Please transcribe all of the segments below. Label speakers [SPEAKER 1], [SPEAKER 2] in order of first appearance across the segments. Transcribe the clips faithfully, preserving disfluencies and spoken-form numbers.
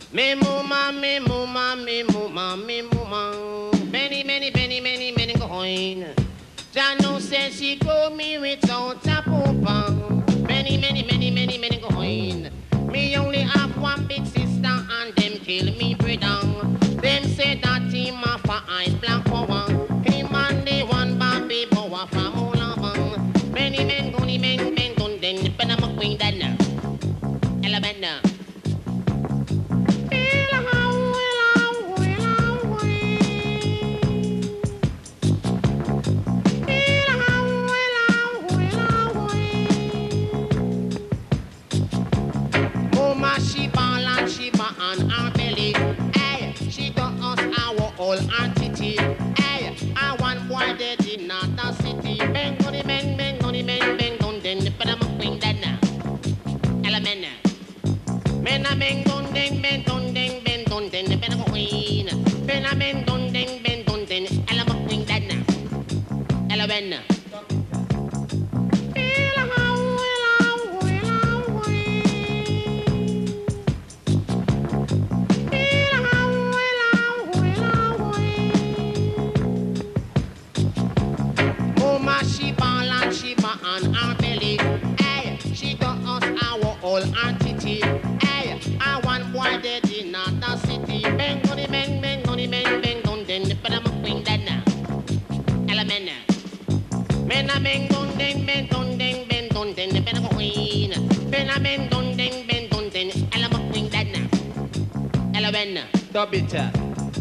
[SPEAKER 1] Me mama, me mama, me mama, me mama. Many, many, many, many, many coin. Jano says she go me without a poopa. Many, many, many, many, many coin. Me only have one big sister and them kill me brother. Them say that him a for eyes black for one. Him and the one baby boy from Olavan. Many men goni men men gon den but I'm a queen then. Element. She ball and she ball on her belly. Hey, she got us our whole entity. Hey, I want boy dead in another city. Bang on the men, bang on the men, bang on the but I'm a queen then. Element. Men a men don den, men don den, men don den, but I'm a queen. Men a men don den, men don den, and I'm a queen then. Element. She ball and she ball on her belly. Hey, she got us our whole entity. Hey, I want boy dead in another city. Bang on the men, bang on the men, bang on den, but I'm a queen then. Element. Men a men don den, men don den, men don den, but I'm a queen. Men a men don den, men don den, and I'm a queen then. Element. Double it.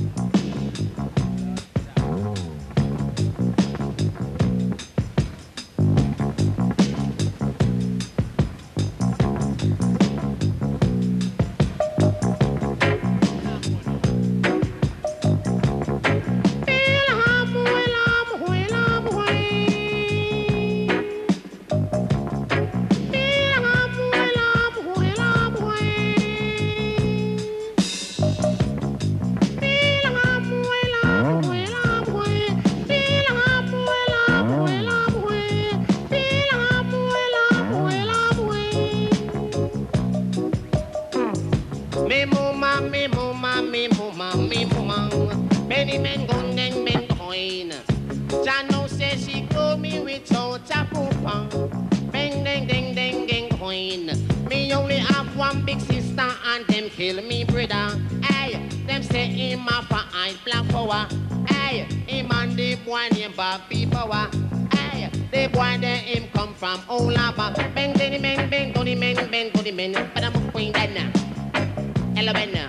[SPEAKER 1] Me mama, me mama, me mama, me mama. Many men gon' den men coin. Jano says she go me without a poopa. Bang, ding, ding, ding, ding, coin. Me only have one big sister and them kill me brother. Hey, them say him a for eyes black power. Hey, him and the boy named Bobby Power. Hey, the boy there him come from Olaba. Bang, ding, bang, bang, go the men, bang, go the men. But I'm a queen then now. Element.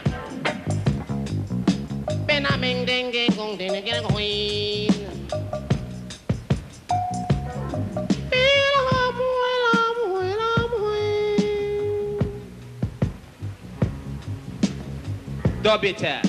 [SPEAKER 1] Ben a ming ding ding gong ding get a queen. Double it.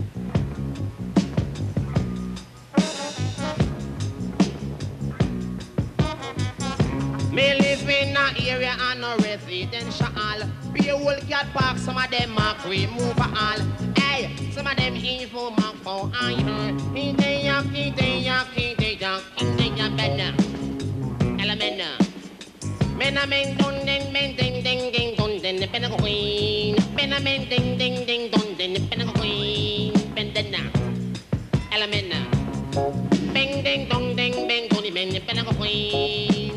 [SPEAKER 1] Me live in a area and a residential. Be a whole cat park, some of them mark remove all. Hey, some of them evil mark for iron. He day yak, he day yak, he day yak, he day yak, better. Element. Men a men don den, men ding ding ding don den, the pen queen. Men a men ding ding ding don den, the pen queen. Ben den na. Element. Bing ding dong ding bing don the men, the pen queen.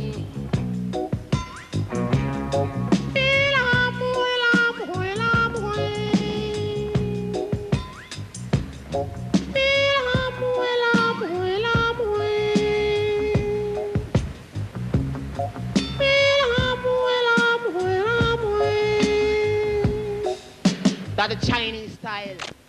[SPEAKER 1] That's the Chinese style.